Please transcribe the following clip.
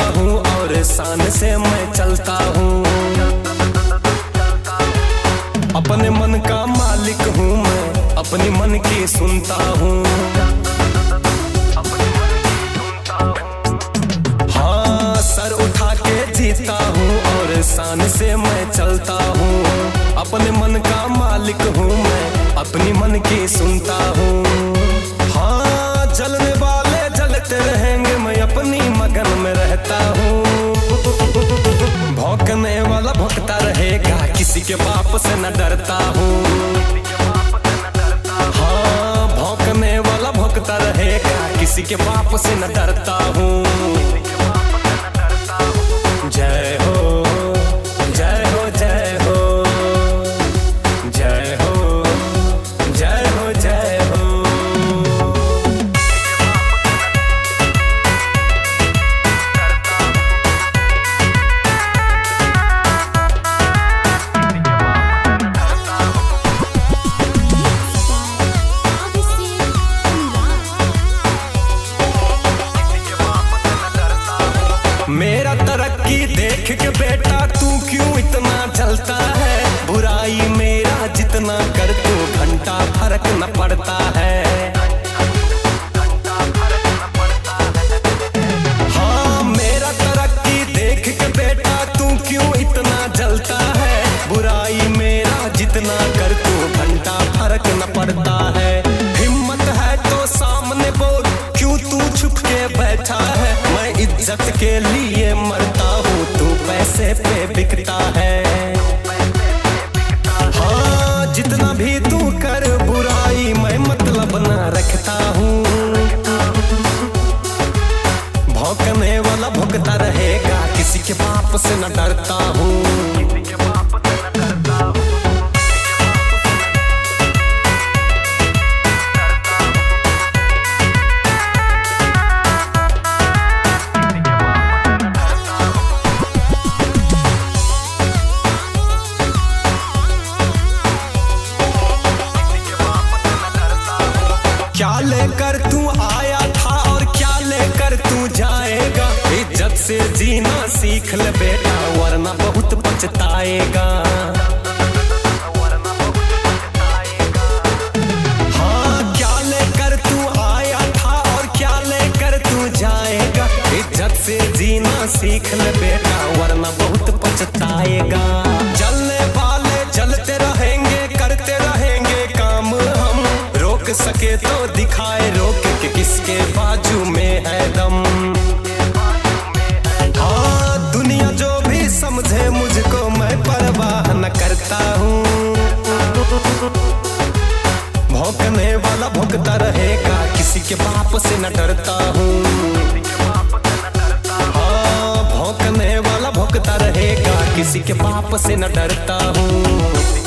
हूँ और शान से मैं चलता हूँ। अपने मन का मालिक हूँ मैं, अपनी मन की सुनता हूँ। हाँ, सर उठा के जीता हूँ और शान से मैं चलता हूँ। अपने मन का मालिक हूँ मैं, अपनी मन की सुनता हूँ। हाँ, जलने वाले जलते रहेंगे, मैं अपनी मगन में रहता हूँ। भौंकने वाला भौंकता रहेगा, किसी के बाप से न डरता हूँ। हाँ, भौंकने वाला भौंकता रहेगा, किसी के बाप से न डरता हूँ। जय हो, जय हो, जय हो, जय हो, जय हो, जय हो। मेरा तरक्की देख के बेटा तू क्यों इतना जलता है। बुराई मेरा जितना कर तू घंटा फर्क न पड़ता है। हाँ, मेरा तरक्की देख के बेटा तू क्यों इतना जलता है। बुराई मेरा जितना कर तू घंटा फर्क न पड़ता है। हिम्मत है तो सामने बोल, क्यों तू छुप के बैठा है। मैं इज्जत के लिए मरता हूँ, तू पैसे पे बिकता है। हाँ, जितना भी तू कर बुराई मैं मतलब न रखता हूँ। भौंकने वाला भौंकता रहेगा, किसी के बाप से न डरता हूँ। क्या लेकर तू आया था और क्या लेकर तू जाएगा। इज्जत से जीना सीख ले बेटा, वरना बहुत पछताएगा। हाँ, क्या लेकर तू आया था और क्या लेकर तू जाएगा। इज्जत से जीना सीख ले बेटा, वरना बहुत पछताएगा। जलने वाले जलते रहेंगे, करते रहेंगे काम हम। रोक सके तो दिखाए रोक के, किसके बाजू में है दम। हाँ, दुनिया जो भी समझे मुझको मैं परवाह न करता हूँ। भौंकने वाला भौंकता रहेगा, किसी के बाप से न डरता हूँ। हाँ, भौंकने वाला भौंकता रहेगा, किसी के बाप से न डरता हूँ।